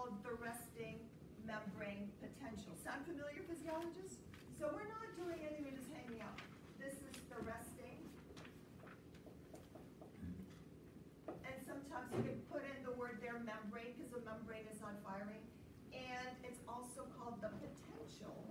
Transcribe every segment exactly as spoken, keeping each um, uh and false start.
called the resting membrane potential. Sound familiar, physiologists? So we're not doing anything, we're just hanging out. This is the resting. And sometimes you can put in the word there, membrane, because the membrane is not firing. And it's also called the potential.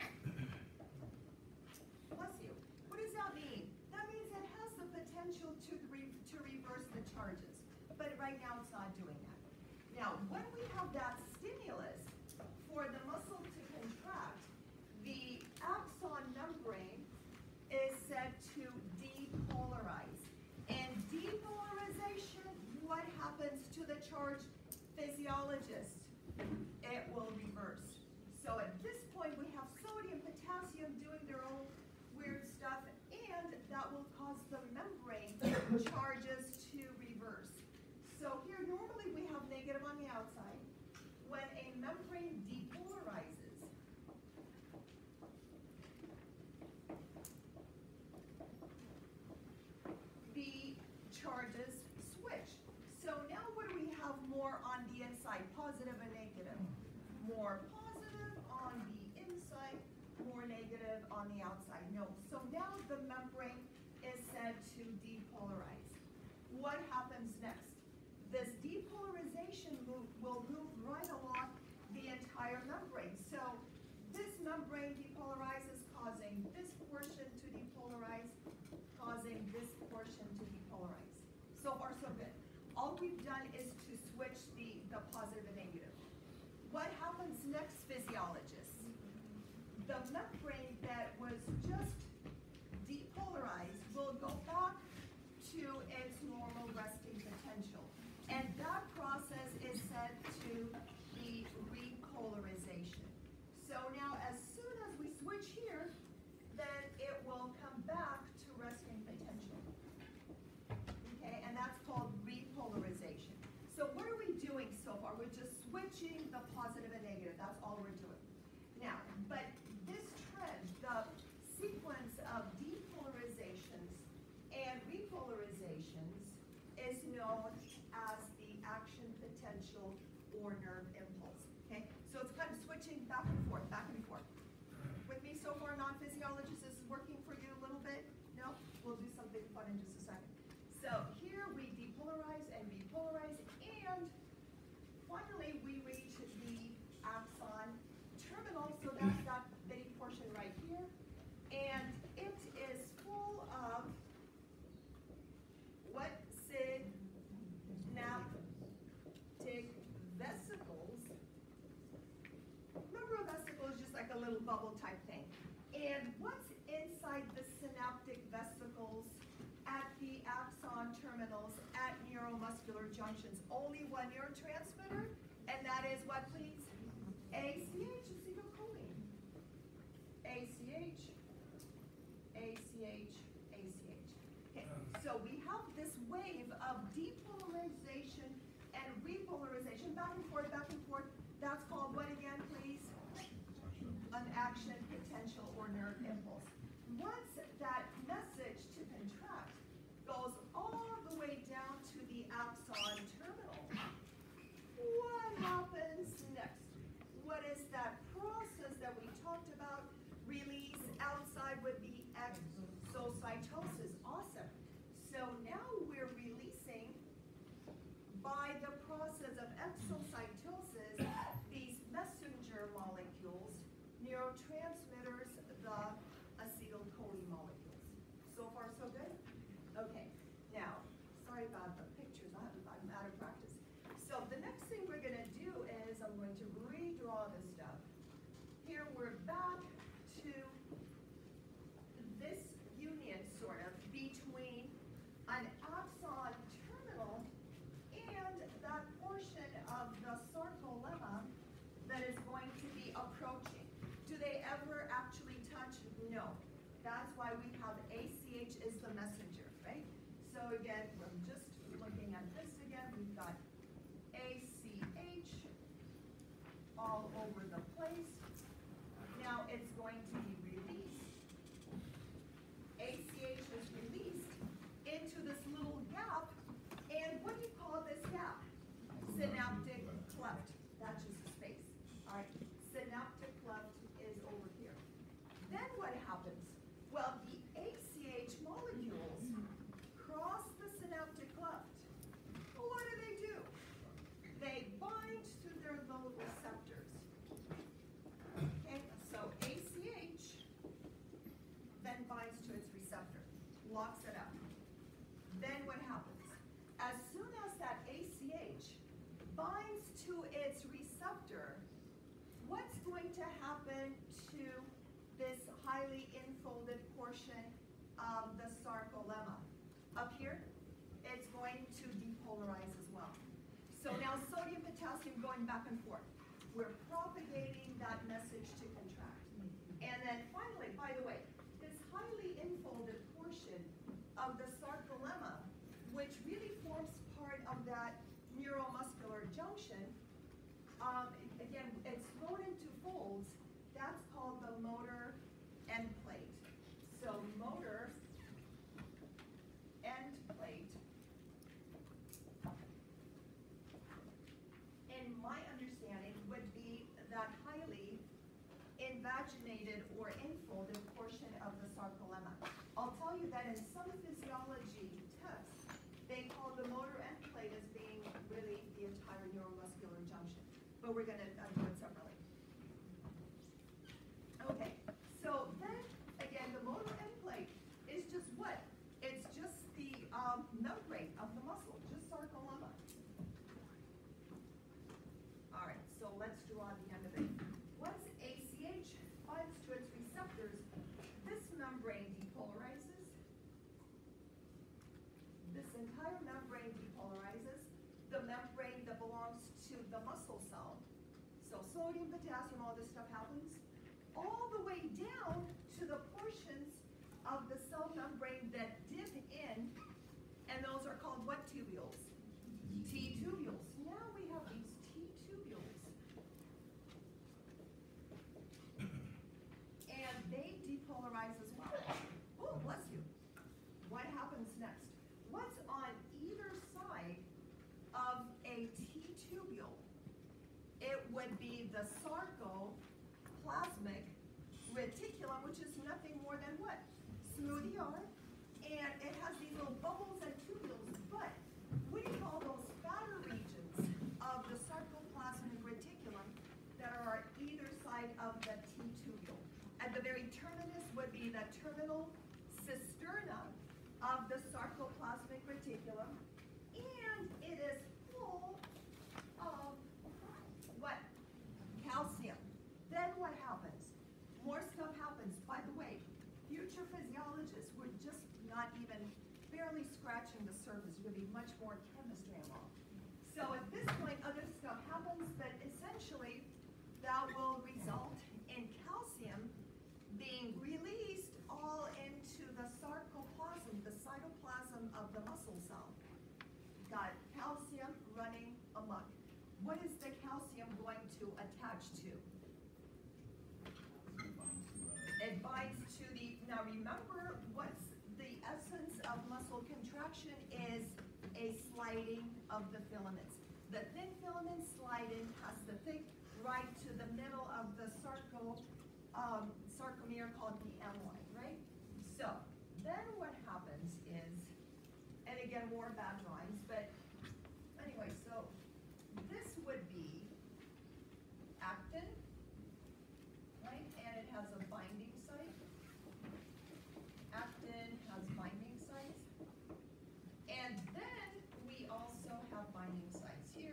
Bless you. What does that mean? That means it has the potential to, re to reverse the charges. But right now it's not doing that. Now, when we have that stimulus for the muscle to contract, the axon membrane is said to depolarize. And depolarization, what happens to the charge, physiologist? It will reverse. So at this point, we have sodium, potassium doing their own weird stuff, and that will cause the membrane charges to reverse. So here, normally we have negative on the outside. When a membrane depolarizes, the charges switch. So now what do we have more on the inside, positive and negative? More positive on the inside, more negative on the outside. No, so now the membrane is said to depolarize. What happens next? This depolarization move will move right along the entire membrane. So this membrane depolarizes, causing this portion to depolarize, causing this portion to depolarize. So far, so good. All we've done is to switch the, the positive and negative. What happens next, physiologists? The membrane that was just depolarized will go back to its normal resting potential. And that process is said to be repolarization. So now as soon as we switch here, then it will come back to resting potential. Okay, and that's called repolarization. So what are we doing so far? We're just switching the positive and negative. That's all we're doing. Now, but this trend, the sequence of depolarizations and repolarizations is known as the action potential or nerve impulse. Okay, so it's kind of switching back and forth, back and forth. With me so far, non-physiologists, this is working for you a little bit? No? We'll do something fun in just a second. So here we depolarize and repolarize, and finally we reach the axon terminal, so that's that bitty portion right here, and it is full of what synaptic vesicles. Remember, a vesicle is just like a little bubble type thing. And what's inside the synaptic vesicles at the axon terminals at neuromuscular junctions? Only one neurotransmitter, and that is what, please? A C H, acetylcholine. A C H, A C H, A C H. Okay, so we have this wave of depolarization and repolarization, back and forth, back and forth. That's called what again, please? An action potential or nerve impulse. Once that message to contract goes all the way down to the axon terminal, what happens next? What is that process that we talked about? Release outside would be exocytosis. Awesome. So now we're releasing, by the process of exocytosis, these messenger molecules, neurotransmitters, the acetylcholine molecules. So far, so good? Okay. Now, sorry about the pictures. I'm out of practice. So the next thing we're going to do is I'm going to redraw this stuff. Here we're back to this union, sort of, between an axon terminal and that portion of the sarcolemma that is going to be approaching. Do they ever actually touch? No. That's why we have A C H is the messenger, right? So again, we're just looking at this again. We've got A C H all over the place. Now it's then what happens? As soon as that A C H binds to its receptor, what's going to happen to this highly infolded portion of the sarcolemma? Up here, it's going to depolarize as well. So now sodium, potassium going back and forth. We're propagating that message to contract. And then finally, by the way, this highly infolded portion of the sarcolemma, which really forms part of that neuromuscular junction, um, again, it's thrown into folds. That's called the motor end plate. So motor end plate. In my understanding, would be that highly invaginated or infolded portion of the sarcolemma. I'll tell you that in some physiology tests, they call the motor end plate as being really the entire neuromuscular junction. But we're going to uh, do it separately. Okay, so then, again, the motor end plate is just what? It's just the um, membrane of the muscle, just sarcolemma. All right, so let's draw the end of it. Once A C H binds to its receptors, this membrane depolarizes. This entire membrane depolarizes. The membrane that belongs to the muscle cell. So sodium, potassium, all this stuff happens. All the way down to the portions of the cell membrane that dip in, and those are called what tubules? T tubules. Now we have these T tubules. And they depolarize as well. Oh, bless you. What happens next? What's on either side of a T tubule? It would be the sarcoplasmic reticulum, which is nothing more than what? Smooth yarn. And it has these little bubbles and tubules, but we call those fatter regions of the sarcoplasmic reticulum that are on either side of the T tubule. At the very terminus would be the terminal cisterna of the sarcoplasmic reticulum, and it is full of what? Calcium. Then what happens? More stuff happens. By the way, future physiologists were just not even barely scratching the surface. There's going to be much more chemistry involved. So at this point, other stuff happens, but essentially that will result in calcium being released all into the sarcoplasm, the cytoplasm of the muscle cell. Got calcium running amok. What is the calcium going to attach to? It binds to the, now remember, what's the essence of muscle contraction is a sliding of the filaments. The thin filaments slide in past the thick, right to the middle of the sarco, um, sarcomere called the M line, right? So then what happens is, and again, more bad rhymes, but anyway, so this would be actin, right? And it has a binding site. Actin has binding sites. And then we also have binding sites here.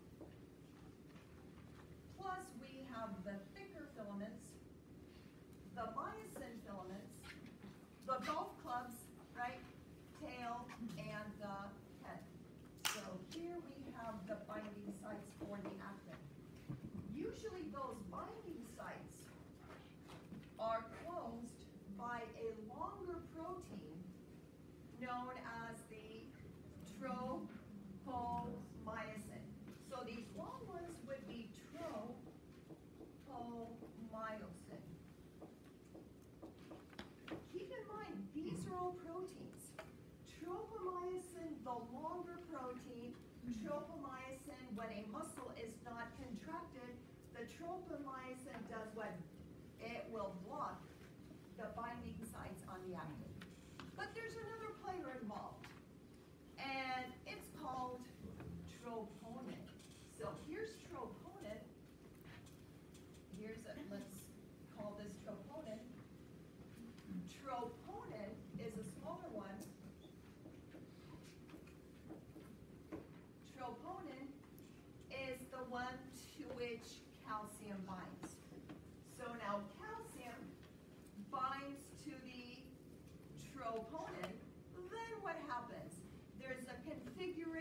Plus we have the thicker filaments, the myosin filaments, the golf clubs, right? Tail and the head. So here we have the binding sites for the actin. Usually those binding sites are closed by a longer protein known as the tropomyosin. So these long ones would be tropomyosin. Keep in mind, these are all proteins. Tropomyosin, the longer protein, tropomyosin, when a muscle is not contracted, the tropomyosin does what? It will block the binding sites on the actin. But there's another player involved, and it's called troponin. So here's troponin. Here's a, let's call this troponin. Troponin is a smaller one,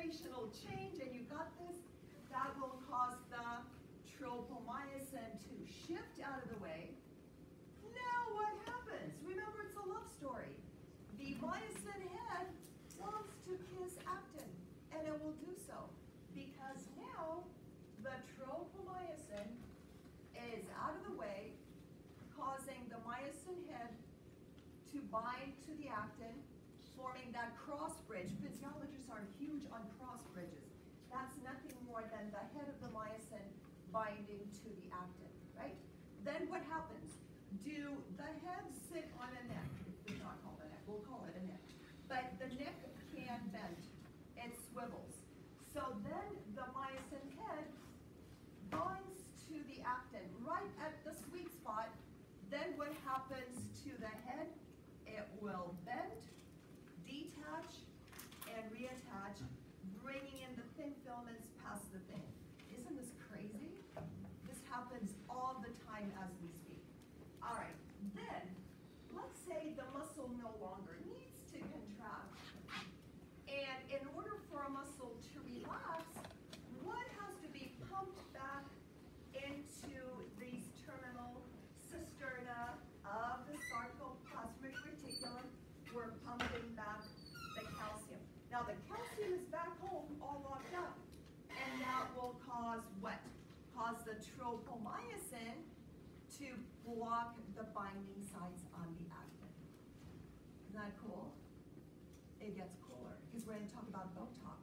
rotational change, and you got this, that will cause the tropomyosin to shift out of the way. Now what happens? Remember, it's a love story. The myosin head wants to kiss actin, and it will do so because now the tropomyosin is out of the way, causing the myosin head to bind to the actin, forming that cross bridge. Physiologists are huge on cross bridges. That's nothing more than the head of the myosin binding to the actin, right? Then what happens? Do the head sit on a neck? It's not called a neck, we'll call it a neck. But the neck can bend, it swivels. So then the myosin head binds to the actin right at the sweet spot. Then what happens to the head? It will bend, detach, and reattach, bringing in the thin filaments past the thing. Isn't this crazy? This happens all the time as we speak. All right, then let's say the muscle no longer needs to contract. And in order for a muscle to relax, what has to be pumped back into these terminal cisterna of the sarcoplasmic reticulum? We're pumping back the calcium. Now the calcium is back home all locked up, and that will cause what? Cause the tropomyosin to block the binding sites on the actin. Isn't that cool? It gets cooler because we're going to talk about Botox.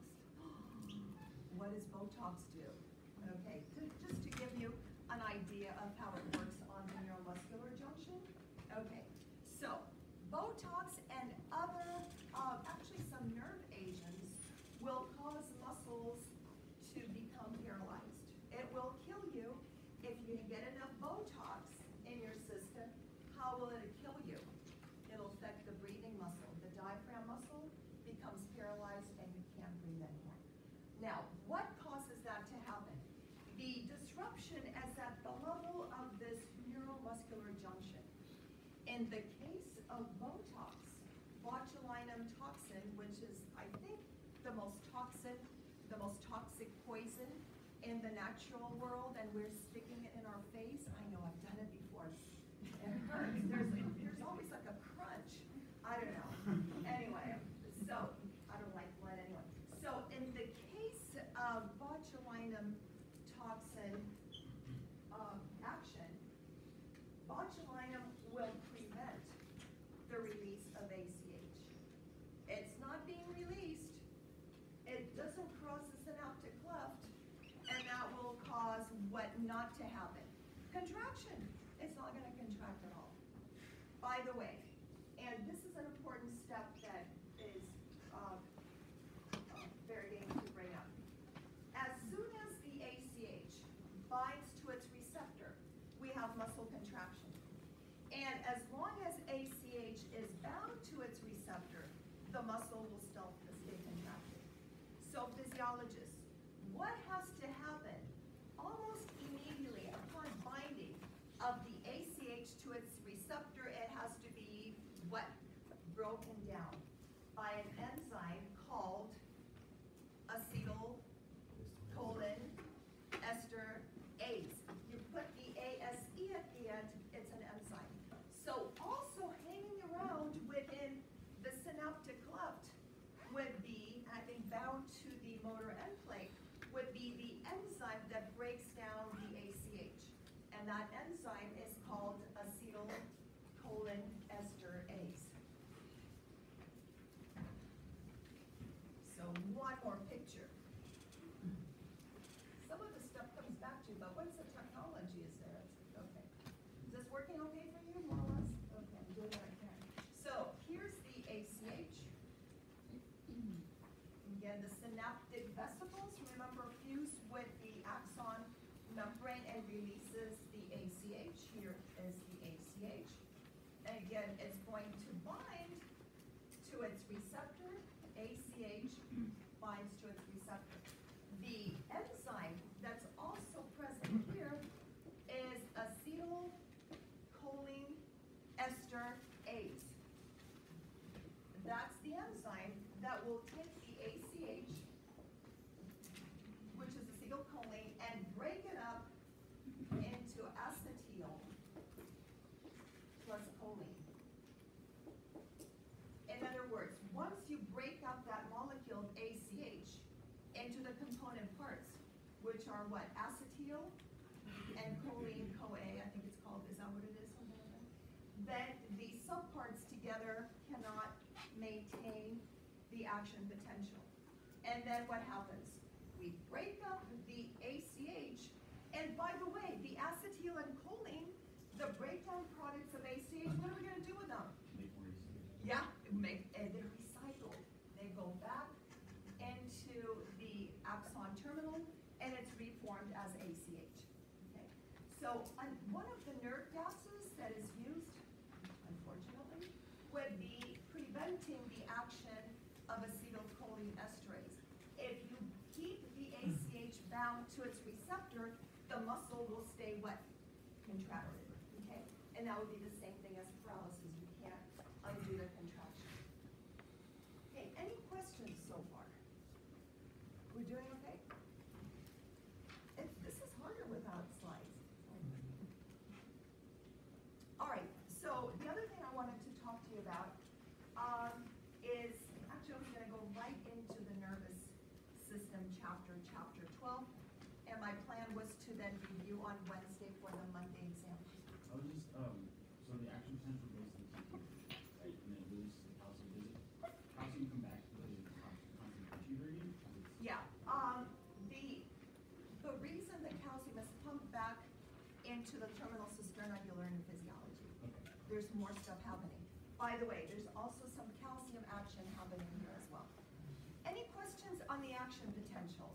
What does Botox do? Okay, to, just to give you an idea of how it works on the neuromuscular junction. Okay, so Botox and other, uh, actually some nerve agents will cause muscles to become paralyzed. It will kill you if you get enough Botox in your system. How will it kill you? It'll affect the breathing muscle. The diaphragm muscle becomes paralyzed and you can't breathe anymore. Now, what causes that to happen? The disruption is at the level of this neuromuscular junction. In the case of Botox, botulinum toxin, which is, I think, the most toxic, the most toxic poison in the natural world, and we're sticking it in our face. I know, I've done it before. It hurts. There's, there's always like a crunch. I don't know. Anyway, so, I don't like blood anyway. So in the case of botulinum toxin um, action, botulinum will prevent the release of A C H. It's not being released. It doesn't cross the synaptic cleft, and that will cause what not to happen? Contraction. It's not going to contract at all. By the way, and this is an important step that is uh, uh, very dangerous to bring up. As soon as the A C H binds to its receptor, we have muscle contraction. And as long as A C H is bound to its receptor, the muscle will still stay contracted. So physiologists, what has to happen almost immediately upon binding of the A C H to its receptor? It has to be what? Broken down by an enzyme called acetylcholine esterase. You put the A S E at the end, it's an enzyme. So also hanging around within the synaptic cleft would be, I think bound to the motor end plate, would be the enzyme that breaks down the A C H. And that enzyme is called acetylcholine esterase. So one more picture. Some of this stuff comes back to you, but what's the technology is there? Okay. Is this working okay for you, more or less? Okay, I'm doing what I can. So here's the A C H. Again, the synaptic vesicles, remember, fuse with the axon membrane and releases the A C H. Here is the A C H. And again, it's going to bind to its receptor. A C H binds to its receptor. The enzyme that's also present here is acetylcholine esterase. That's the enzyme that will take the A C H which are what, acetyl and choline CoA, I think it's called, is that what it is? Then the subparts together cannot maintain the action potential. And then what happens? We break up the A C H, and by the way, the acetyl and choline, the breakdown products of A C H, what are we going to do with them? Yeah, make, and they're recycled. They go back into the axon terminal, and it's reformed as A C H. Okay? So um, one of the nerve gases that is used, unfortunately, would be preventing the action of acetylcholine esterase. If you keep the A C H bound to its receptor, the muscle will stay what? Contracted. Okay? And that would be the same thing as paralysis. You can't undo the contraction. Okay, any questions so far? We're doing okay? It, this is harder without slides. All right, so the other thing I wanted to talk to you about um, is, actually I was going to go right into the nervous system chapter, chapter twelve, and my plan was to then review on Wednesday for the Monday exam. I was just, um, so the action potential goes to the T T, right, and then it releases the calcium. Does it, calcium come back to the constant tissue gradient? Yeah, um, the, the reason that calcium is pumped back into the terminal cisterna you learn in physiology. Okay. There's more stuff happening. By the way, there's also some calcium action happening here as well. Any questions on the action potential?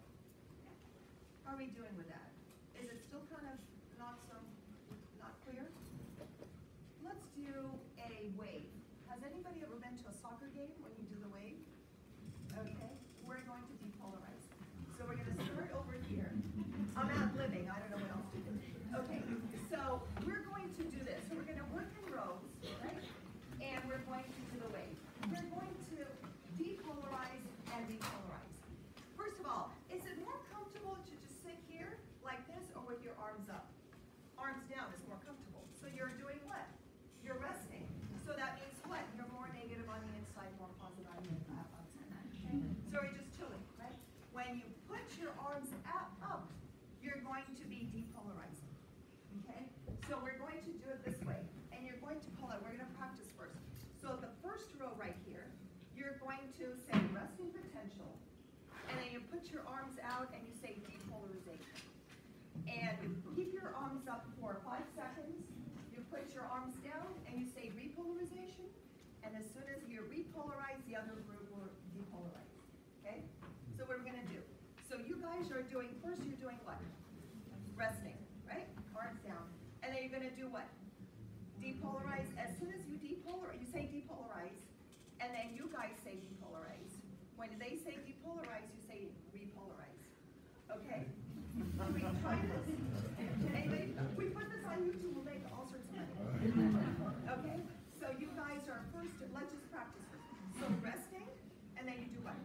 How are we doing with that? Is it still kind of not so, not clear? Let's do a wave. Has anybody ever been to a soccer game when you do the wave? Okay, we're going to depolarize. So we're going to start over here. I'm out living, I don't know what else to do. Okay, so we're going to do this. We're going to work in rows, right? And we're going to do the wave. We're going to depolarize and repolarize. First of all, is it more comfortable to just sit here like this or with your arms up? Arms down is more comfortable. So you're doing what? You're resting. So that means what? You're more negative on the inside, more positive on the outside. Okay? So you're just chilling, right? When you put your arms up, up, you're going to be depolarizing. Okay? So we're going to do it this way. And you're going to pull it. We're going to practice first. So the first row right here, you're going to say resting potential. And then you put your arms out and you say depolarization. And you keep your arms up for five seconds. You put your arms down and you say repolarization. And as soon as you repolarize, the other group will depolarize. Okay? So what we're going to do. So you guys are doing, first you're doing what? Resting, right? Arms down. And then you're going to do what? Depolarize. As soon as you depolarize, you say depolarize. And then you guys say depolarize. When they say depolarize, you say repolarize. Okay? Can we try this? Anybody? We put this on YouTube, we'll make all sorts of money. Okay? So you guys are first, let's just practice first. So resting, and then you do what?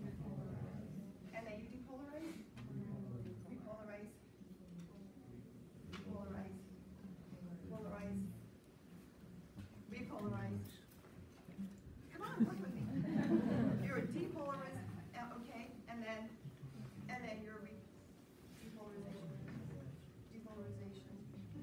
And then you depolarize. Repolarize. Repolarize. Polarize. Repolarize. Come on, work with me. You're depolarized, okay, and then, and then you're re depolarization, depolarization.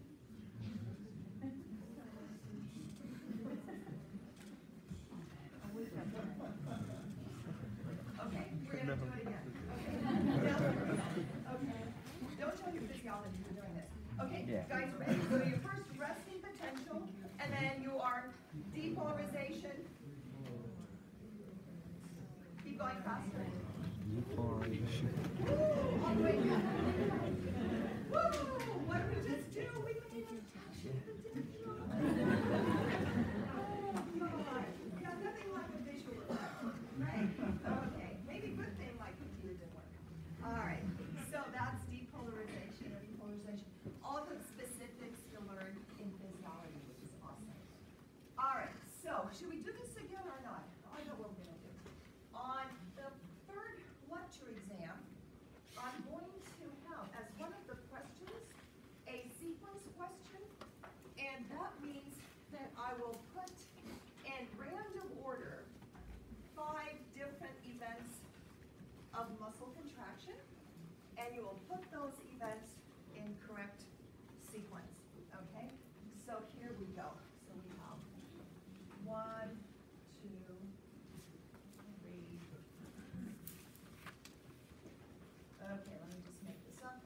Okay, we're gonna do it again. Okay. Okay. Don't show your physiology. We're doing this. Okay, yeah. Guys, ready? So your first resting potential, and then you are depolarization. Keep going faster. Depolarization. Woo! All the way down. Woo! What did we just do? We made a action potential. Oh, God. Yeah, nothing like a visual effect, right? Okay. Maybe good thing my computer didn't work. All right. So that's depolarization or depolarization. All the specifics you learned in physiology, which is awesome. All right. So should we do this again or not? I know what we're going to do. On the third lecture exam, I'm going to have, as one of the questions, a sequence question, and that means that I will put in random order five different events of muscle contraction, and you will put those events in correct sequence, okay? So here we go. So we have one, two, three. Okay, let me just make this up.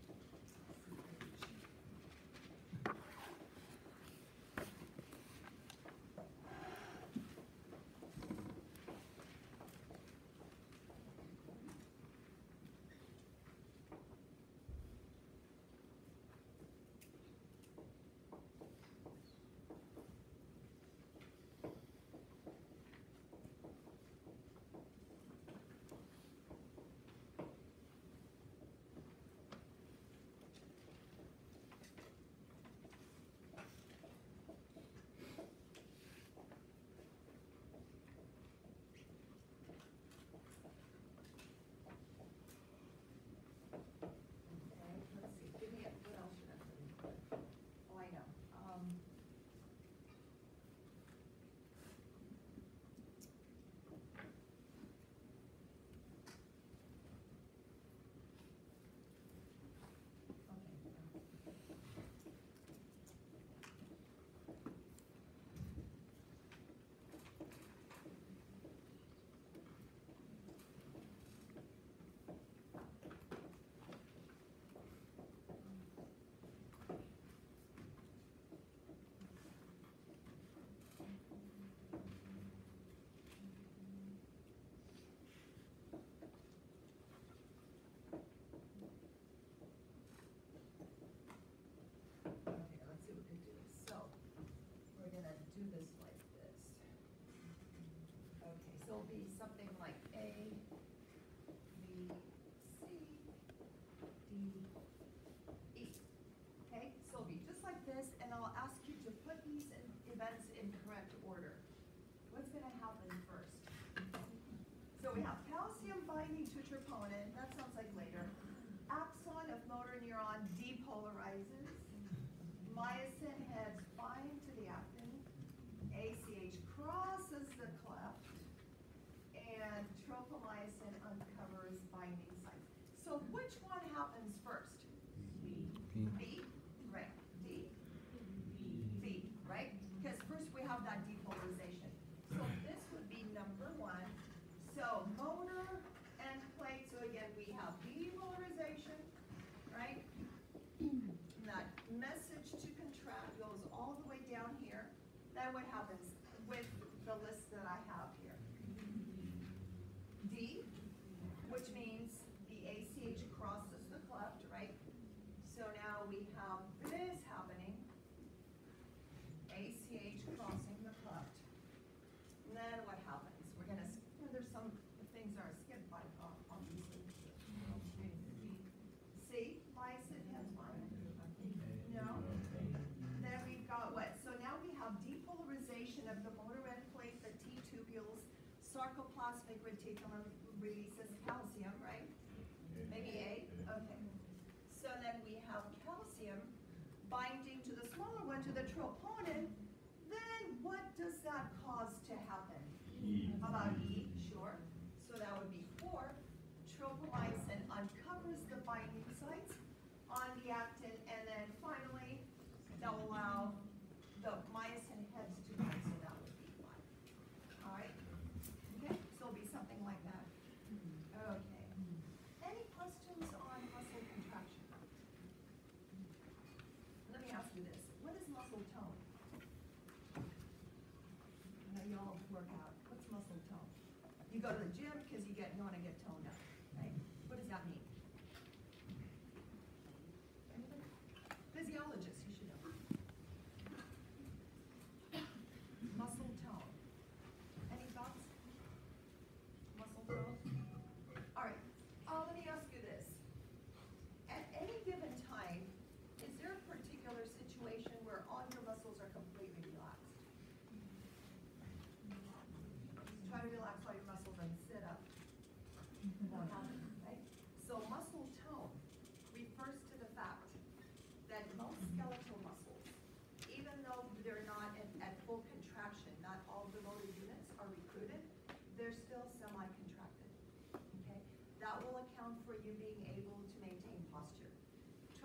Do this like this. Okay, so it'll be something like A, B, C, D, E. Okay, so it'll be just like this, and I'll ask you to put these in events in correct order. What's going to happen first? So we have calcium binding to troponin. That sounds like later. Axon of motor neuron depolarizes. Myosin heads bind to the actin. A C H crosses the cleft, and tropomyosin uncovers binding sites. So which one happens first? B. B, right. D? B, right? Because first we have that depolarization. So this would be number one. So motor end plate, so again we have depolarization, right? That message to contract goes all the way down here. Then what happens with the list that I have here? D, which means the A C H crosses the cleft, right? So now we have this happening. A C H crossing the cleft. And then what happens? We're going to, there's some things that are skipped by, obviously. C, myosin heads bind. No. Then we've got what? So now we have depolarization of the motor end plate, the T tubules, sarcoplasmic reticulum releases calcium, right? Maybe A? Okay. So then we have calcium binding to the smaller one, to the troponin. Then what does that cause to happen? E. How about E? Sure. So that would be four. Tropomyosin uncovers the binding sites on the actin, and then finally, they'll allow the myosin heads to bind, so that would be five. All right? Okay, so it'll be something like that. Okay. Any questions on muscle contraction? Let me ask you this. What is muscle tone? Now you all work out. What's muscle tone? You go to the gym because you get you want to get toned up, right? What does that mean? Anybody? Physiologist, you should know. Muscle tone. Any thoughts? Muscle tone? All right. Uh, let me ask you this. At any given time, is there a particular situation where all your muscles are completely relaxed? Try to relax all your muscles and sit up. Won't happen, right? So muscle tone refers to the fact that most skeletal muscles, even though they're not at, at full contraction, not all the motor units are recruited, they're still semi-contracted, okay? That will account for you being able to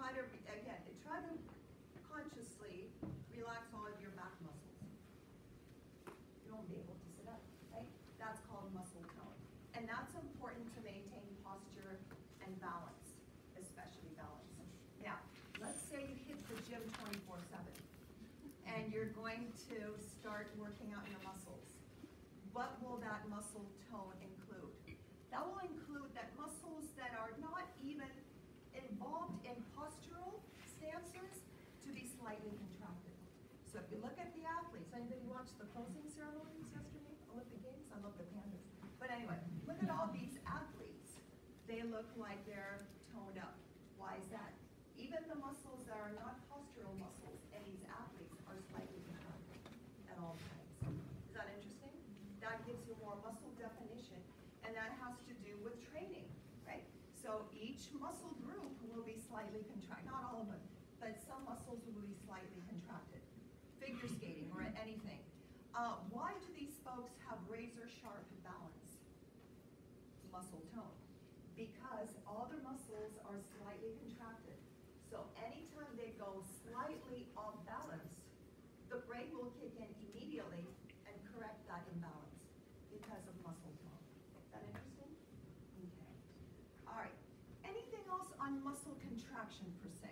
try to, re- again, try to consciously relax all of your back muscles. You won't be able to sit up, right? That's called muscle tone. And that's important to maintain posture and balance, especially balance. Now, let's say you hit the gym twenty-four seven and you're going to start working out your muscles. What will that muscle tone include? That will include that muscles that are not even involved in postural stances to be slightly contracted. So if you look at the athletes, anybody watch the closing ceremonies yesterday, Olympic Games? I love the pandas. But anyway, look at all these athletes. They look like they're toned up. Why is that? Even the muscles that are not postural muscles in these athletes are slightly contracted at all times. Is that interesting? That gives you more muscle definition, and that has to do with training, right? So each muscle group will be slightly contracted, not all of them, but some muscles will be slightly contracted. Figure skating or anything. Uh, why do these folks have razor sharp balance? Muscle tone. Because all their muscles are slightly contracted. So anytime they go slightly off balance, the brain will kick in immediately and correct that imbalance because of muscle tone. Is that interesting? Okay. All right. Anything else on muscle contraction per se?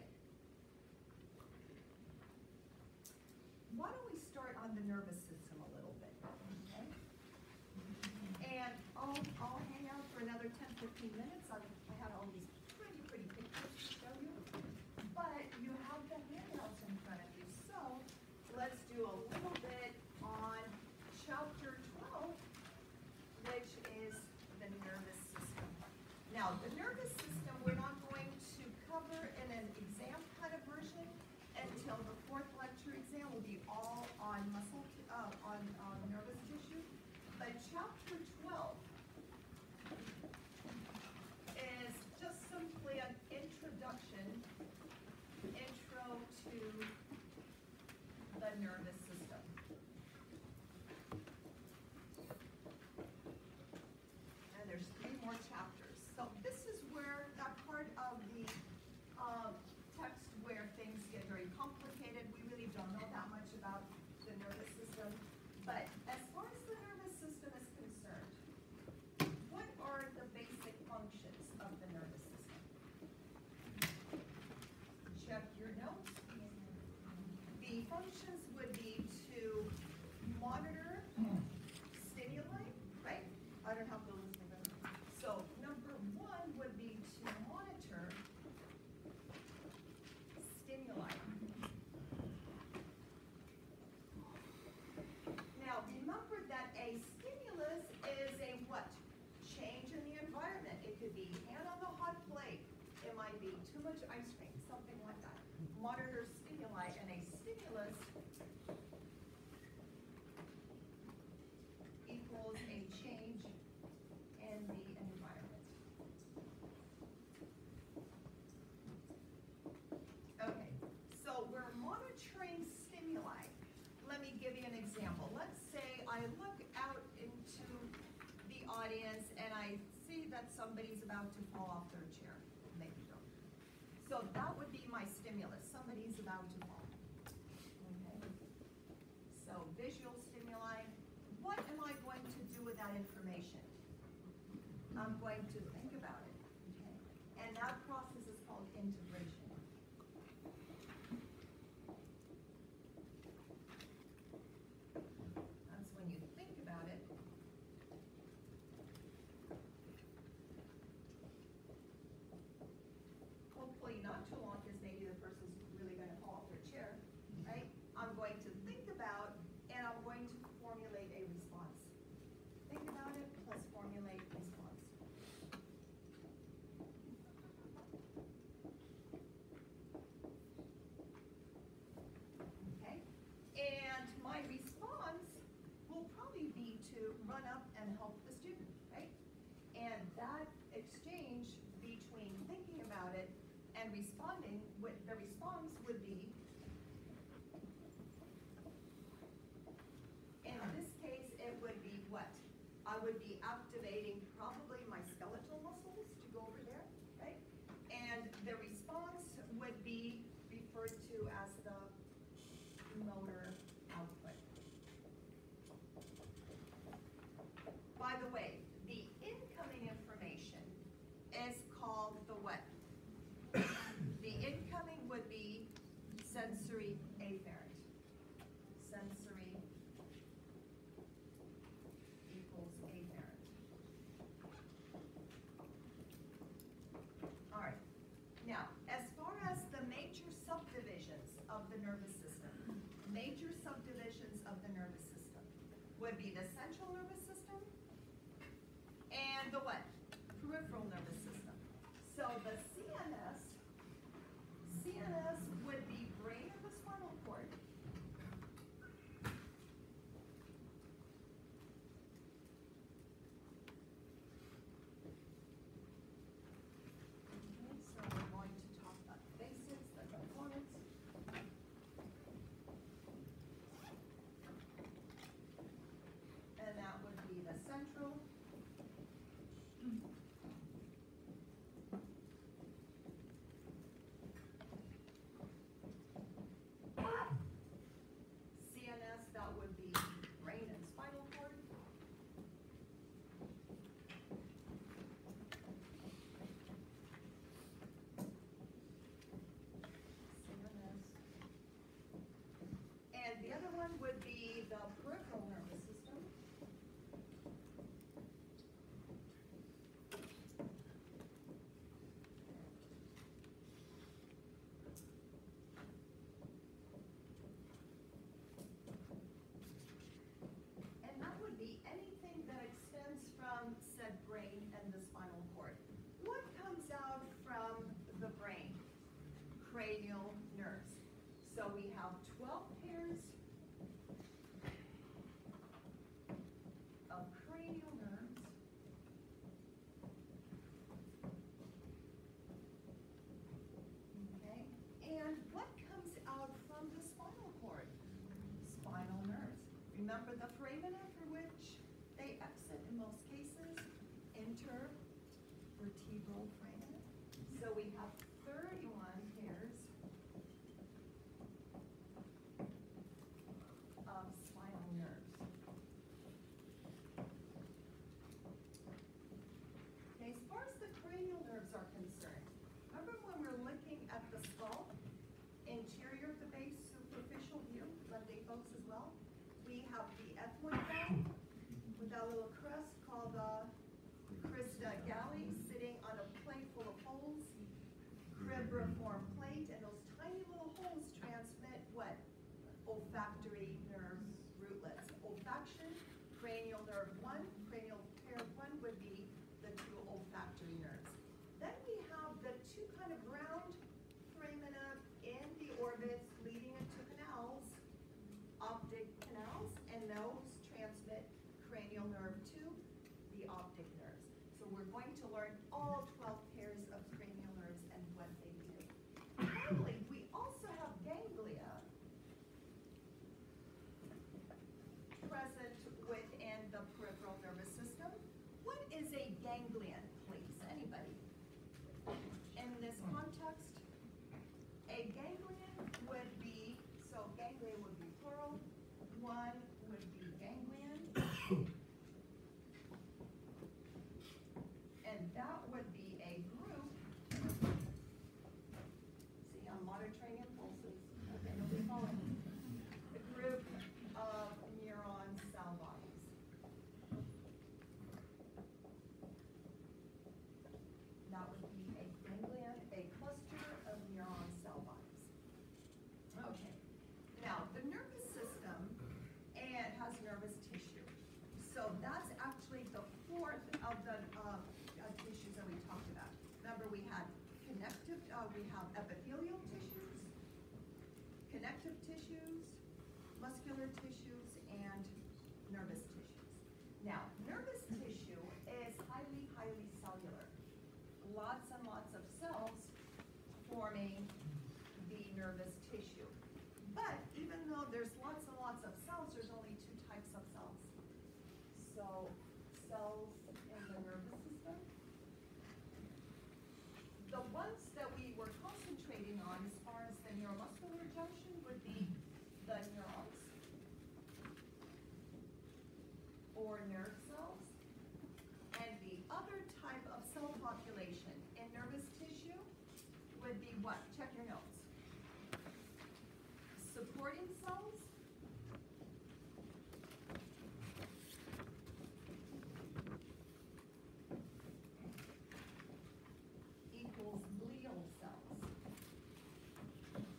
Why don't we start on the nervous system a little bit, okay? And I'll, I'll hang out for another ten, fifteen minutes. I've, I had all these pretty, pretty pictures to show you. But you have the handouts in front of you. So let's do a little bit on chapter twelve, which is the nervous system. Now, the nervous system we're not going to cover in an exam kind of version until the fourth lecture exam will be all on muscle, uh, on, on nervous tissue. But chapter twelve is just simply an introduction, intro to the nervous system. And there's three more chapters. So this is where that part of the um, text where things get very complicated. We really don't know that much about the nervous system. But as far as the nervous system is concerned, what are the basic functions of the nervous system? Check your notes. The functions would be to monitor stimuli, right? I don't have to listen to them. So number one would be to monitor stimuli. Now remember that a stimulus is a what? Change in the environment. It could be hand on the hot plate. It might be too much ice cream, something like that. Monitor stimuli, and a stimulus equals a change in the environment. Okay, so we're monitoring stimuli. Let me give you an example. Let's say I look out into the audience and I see that somebody's about to fall off their chair. Maybe don't. So that would be my stimulus. Somebody's about to fall. Okay. So visual stimuli. What am I going to do with that information? I'm going to think about it. Okay. And that process is called integration. That's when you think about it. Hopefully not too long, because maybe the person's really going to fall off their chair, right? I'm going to think about, and I'm going to formulate a response. Think about it plus formulate response. would be the central nervous system and the what? Peripheral nervous system. So the C N S, C N S would be brain and the spinal cord. Okay, so we're going to talk about the basics, the components. And that would be the central. C N S, that would be brain and spinal cord. C N S. And the other one would be the peripheral nervous system. And that would be anything that extends from said brain and the spinal cord. What comes out from the brain? Cranial nerves. So we have twelve pairs of cranial nerves. Okay, and what comes out from the spinal cord? Spinal nerves. Remember the foramina for which they exit in most cases? Intervertebral foramina. So we have thirty-one pairs of spinal nerves. Okay, as far as the cranial nerves are concerned, remember when we're looking at the skull, interior of the base, superficial view, Monday folks as well, we have the ethmoid bone with that little crest called the crista galli sitting on a plate full of holes, cribriform plate, and those tiny little holes transmit what? Olfactory nerve rootlets. Olfaction, cranial nerve one, cranial pair one would be the two olfactory nerves. Then we have the two kind of round foramina in the orbits leading into canals, optic canals, and those transmit cranial nerve to the optic nerves. So we're going to learn all twelve pairs of cranial nerves and what they do. Finally, we also have ganglia present within the peripheral nervous system. What is a ganglion, please? Anybody? In this context, a ganglion would be, so ganglia would be plural, one would be ganglion, and that would be a group. See, I'm monitoring impulses. Okay, nobody follow me. A group of neuron cell bodies. That would be a ganglion, a cluster of neuron cell bodies. Okay, now the nervous system and has nervous tissue. So that's actually the fourth of the uh, uh, tissues that we talked about. Remember, we had connective, uh, we have epithelial tissues, connective tissues, muscular tissues, and nervous tissues. Now, nervous tissue is highly, highly cellular. Lots and lots of cells forming the nervous tissue. But even though there's lots and lots of cells, there's only two types of cells. So, cells in the nervous system. The ones that we were concentrating on as far as the neuromuscular junction would be the neurons or nerve cells. And the other type of cell population in nervous tissue would be what? Check your notes. Supporting cells, equals glial cells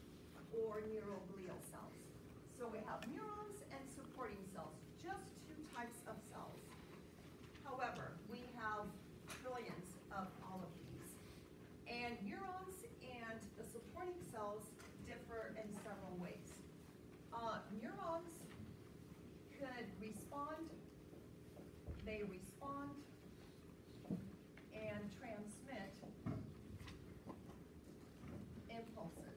or neuroglial cells. So we have neurons and supporting cells, just two they respond and transmit impulses.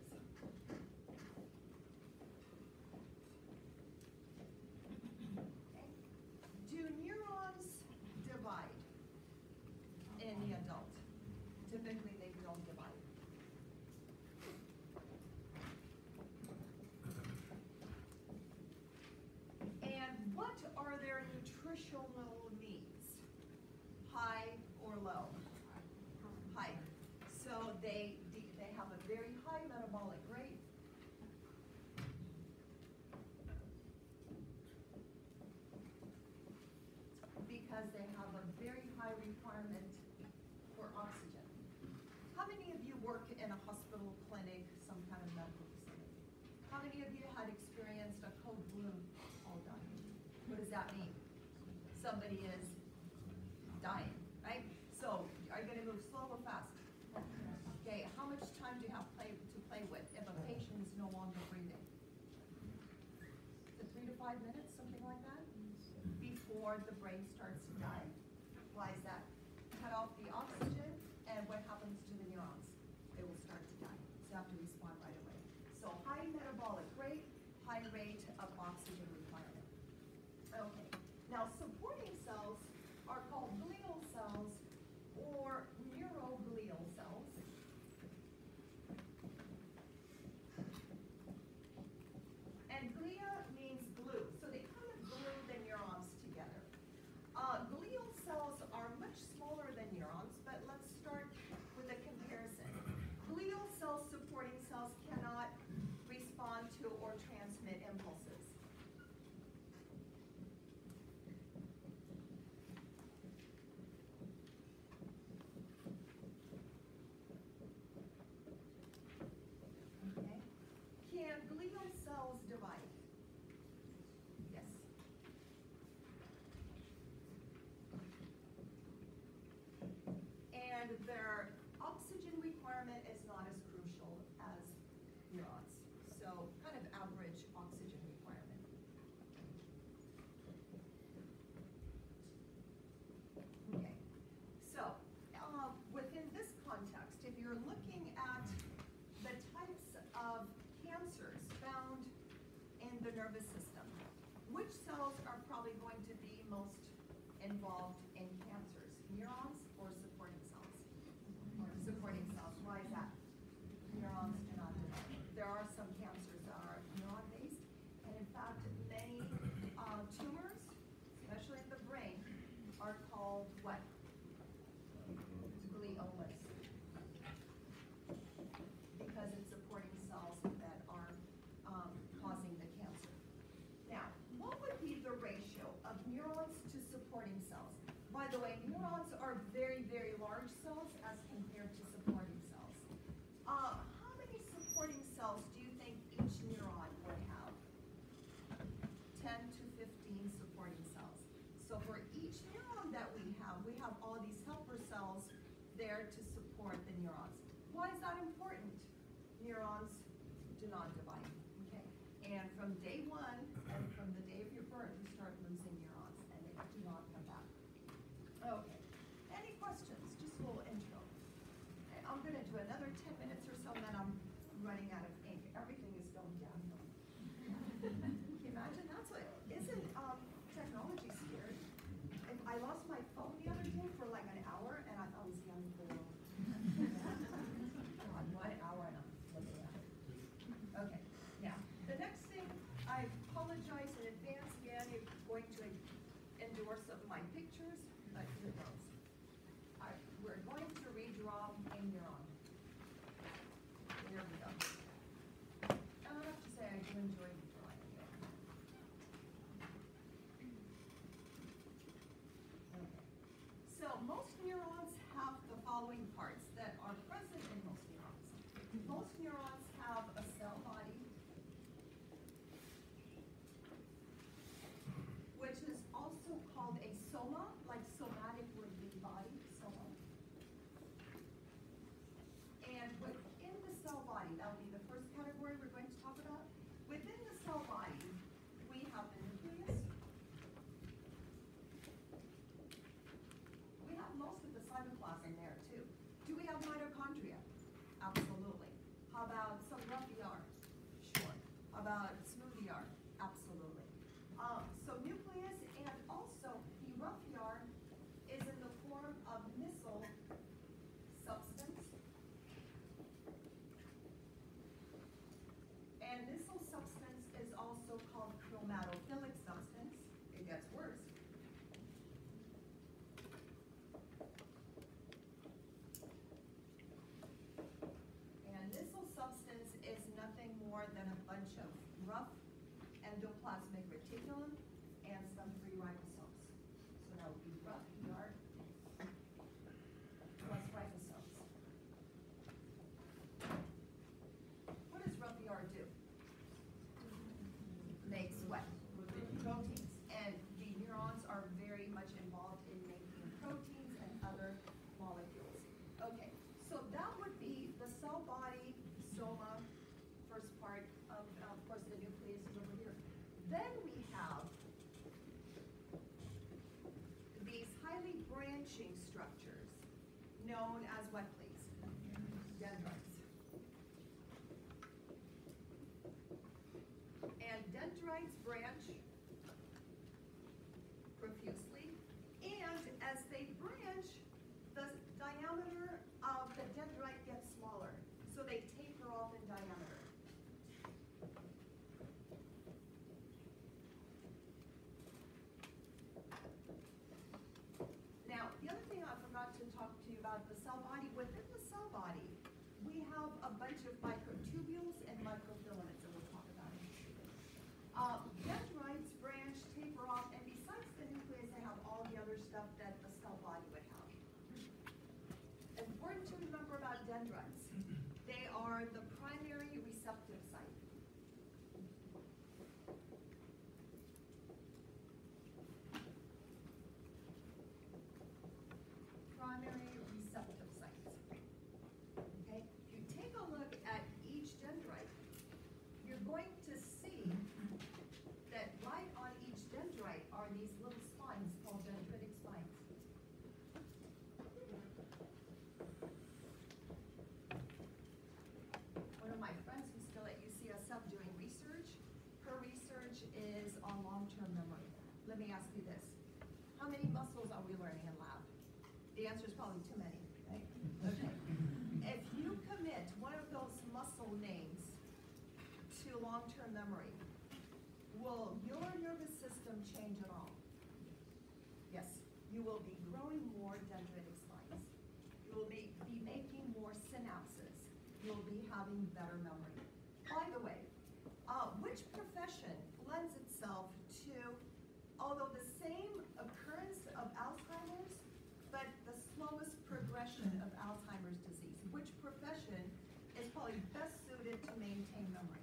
Okay. Do neurons divide in the adult? Typically, they don't divide. And what are their nutritional needs? High or low? High. So they they have a very high metabolic rate. Because they have a very high requirement for oxygen. How many of you work in a hospital, clinic, some kind of medical facility? How many of you had experienced a code blue all done? What does that mean? Somebody is dying, right? So are you going to move slow or fast? Okay, how much time do you have play, to play with if a patient is no longer breathing? Is it three to five minutes, something like that? Before the brain starts to die. Why is that? Cut off the oxygen, and what happens to the neurons? They will start to die. So you have to respond right away. So high metabolic rate, high rate of oxygen requirement. Okay. Now supporting cells are called glial cells or neuroglial cells. And glia means glue. So they kind of glue the neurons together. Uh, glial cells are much smaller than neurons, but let's start with a comparison. Glial cell supporting cells cannot respond to or transmit impulses. Okay. Can glial cells divide? Yes. And their oxygen requirement is not as crucial as neurons. So kind of average oxygen requirement. Okay. So uh, within this context, if you're looking at the types of cancers found in the nervous system, which cells are probably going to be most involved in cancers? Neurons or supporting cells? Or supporting cells. Why is that? Neurons do not divide. There are some cancers that are neuron-based, and in fact, many uh, tumors, especially in the brain, are called what? Gliomas. Because it's supporting cells that are um, causing the cancer. Now, what would be the ratio of neurons to supporting cells? By the way, neurons are very, very large cells as compared to supporting cells. Uh, how many supporting cells do you think each neuron would have? ten to fifteen supporting cells. So for each neuron that we have, we have all these helper cells there to support the neurons. Why is that important? Neurons do not divide, okay? And from day one, and from the day of your birth, you start losing neurons, and they do not come back. Okay, any questions? Just a little intro. Okay, I'm gonna do another ten minutes or so, and then I'm running out of ink. Everything is going downhill. Can you imagine? That's what, isn't um, technology scary? If I lost my phone the other day for like an hour, and I thought I was young for God, one hour and I'm looking at it. Okay, now, the next thing, I apologize in advance again, if you're going to endorse of my pictures, but here goes. All right, we're going to redraw a neuron. Here we go. I have to say, I do enjoy drawing it. Okay. So most neurons have the following parts that are present in most neurons. Most neurons have a cell body, which is also called a soma, like somatic would be body, soma. And within the cell body, that will be the first category we're going to talk about. Within the About some rough yard? Sure. About smooth yard? Absolutely. Um, so nucleus, and also the rough yard is in the form of missile substance. And missile substance is also called chromatophilic substance. It gets worse. And missile substance is nothing more than a bunch of rough endoplasmic reticulum and some free ribosomes. So that would be rough yard plus ribosomes. What does rough yard do? Makes what? Proteins. And the neurons are very much involved in making proteins and other molecules. Okay, so that would be the cell body, soma, first part of, of course, the nucleus is over here. Then we have these highly branching structures known as what, please? Dendrites. And dendrites branch profusely, and as they branch, the diameter of the dendrite gets smaller, so they taper off in diameter. Now, the other thing I forgot to talk to you about the cell body, within the cell body, we have a bunch of microtubules and microfilaments, and we'll talk about it. Uh, dendrites branch, taper off, and besides the nucleus, they have all the other stuff that the cell body would have. Important to remember about dendrites. They are the primary receptive site. Primary receptive sites. Okay? If you take a look at each dendrite, you're going to see that right on each dendrite are these little spines called dendritic spines. One of my friends who's still at U C S F doing research, her research is on long-term memory. Let me ask you this. How many muscles are we learning in lab? The answer is probably too many, right? Okay. If you commit one of those muscle names to long-term memory, will your nervous system change at all? Yes. You will be growing more dendritic spines. You will be, be making more synapses. You'll be having better memory. By the way, uh, which profession lends itself to, although the same occurrence of Alzheimer's, but the slowest progression of Alzheimer's disease? Which profession is probably best suited to maintain memory?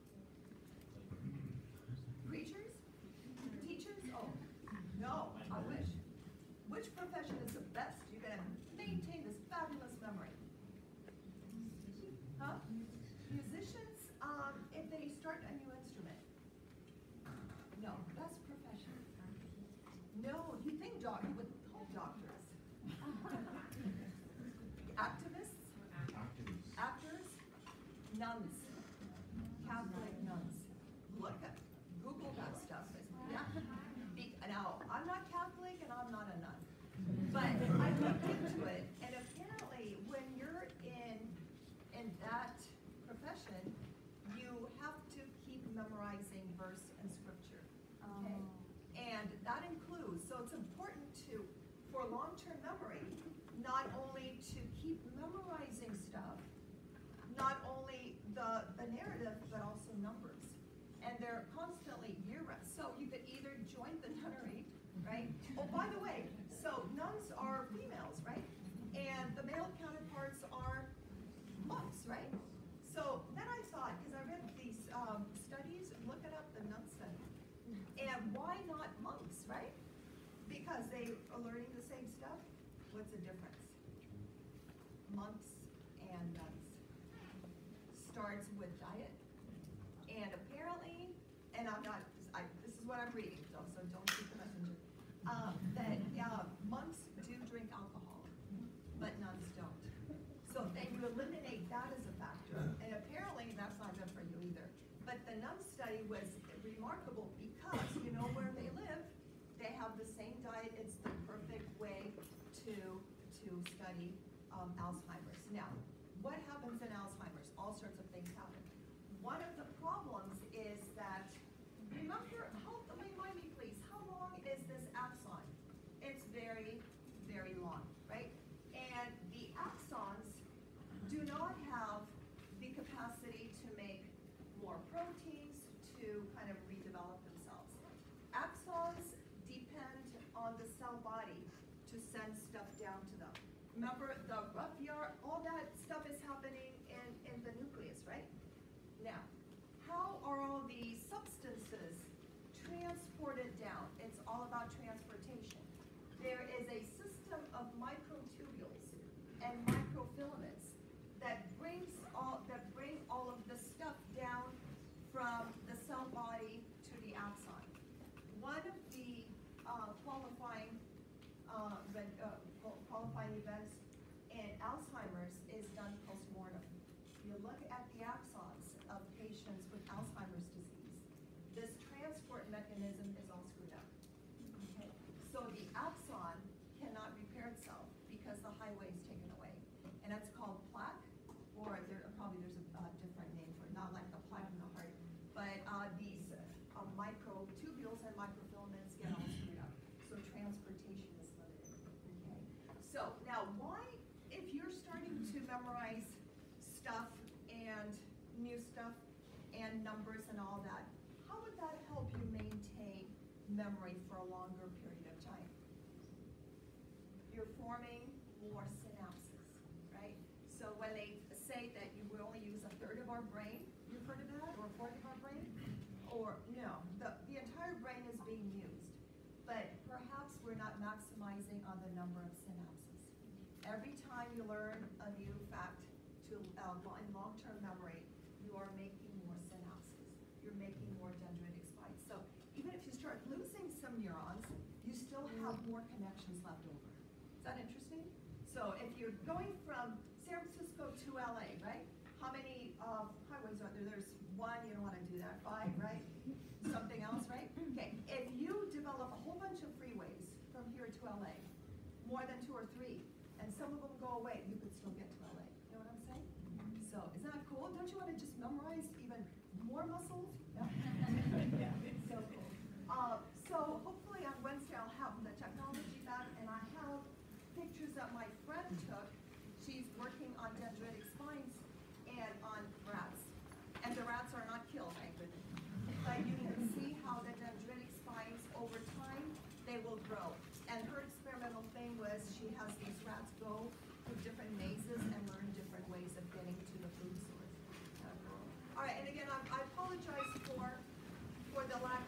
Preachers? Teachers? Oh, no, I wish. Which profession is the best? You're going to maintain this fabulous memory. Huh? Musicians, um, if they start a new instrument. No, best profession. No, you think doc, you would hope doctors. Activists? Activists. Actors? Nuns. Catholic nuns. Look at, Google that stuff. Yeah. Be, now, I'm not Catholic and I'm not a nun. But I looked into it, and apparently when you're in, in that profession, you have to keep memorizing verse and scripture. Okay? And that includes, so it's important to, for long-term memory, not only to keep memorizing stuff, not only the, the narrative, but also numbers. And they're constantly year round. So you could either join the nunnery, right? Oh, by the way, so nuns are females, right? And the male counterparts are monks, right? So then I thought, because I read these um, studies, look it up, the nun study. And why not monks, right? Because they are learning the same stuff. What's the difference? Monks and nuns. Starts with diet. And apparently, and I'm not, I, this is what I'm reading, so, so don't shoot the messenger, um, that uh, monks do drink alcohol, but nuns don't. So then you eliminate that as a factor. And apparently, study was remarkable because you know where they live, they have the same diet, it's the perfect way to, to study um, Alzheimer's. Now, what happens in Alzheimer's? All sorts of things happen. One of the problems is that, remember, how, remind me please, how long is this axon? It's very, very long, right? And the axons do not have the capacity to make more proteins to kind of redevelop themselves. Axons depend on the cell body to send stuff down to them. Remember, the rough yard, all that stuff is happening in, in the nucleus, right? Now, how are all these substances transported down? It's all about transportation. There is a system of microtubules and microfilaments that brings all that bring all of the stuff down from the cell body to the axon. One of the uh, qualifying uh, uh, qualifying events in Alzheimer's is done post-mortem. You look at the axons of patients with Alzheimer's disease. This transport mechanism is all screwed up. Okay? So the axon cannot repair itself because the highway is taken away. And that's called plaque, or there probably there's a uh, different name for it, not like the plaque in the heart, but uh, these uh, microtubules and microfilaments get all screwed up. So transportation is limited. Okay? So now why, if you're starting to memorize stuff and new stuff and numbers and all that, how would that help you maintain memory for a longer period of time? You're forming more synapses, right? So when they say that you will only use a third of our brain, you've heard of that, or a fourth of our brain? Or no, the, the entire brain is being used, but perhaps we're not maximizing on the number of synapses. Every time you learn a new fact to uh, in long-term memory, you are making more synapses. You're making more dendritic spikes. So even if you start losing some neurons, you still have more connections left over. Is that interesting? So if you're going from San Francisco to L A, right? How many uh, highways are there? There's one, you don't want to do that. Five, right? Something else, right? Okay, if you develop a whole bunch of freeways from here to L A, more than two or three, and some of them go away, you could still get to L A. You know what I'm saying? So isn't that cool? Don't you want to just memorize even more muscles? No? Yeah, it's so cool. Uh, so hopefully on Wednesday I'll have the technology back, and I have pictures that my friend took. She's working on dendritic spines and on rats. And the rats are not killed, thank goodness. But you can see how the dendritic spines over time, they will grow. And her experimental thing was she has these rats go through different mazes and learn different ways of getting to the food source. All right, and again, I, I apologize for, for the lack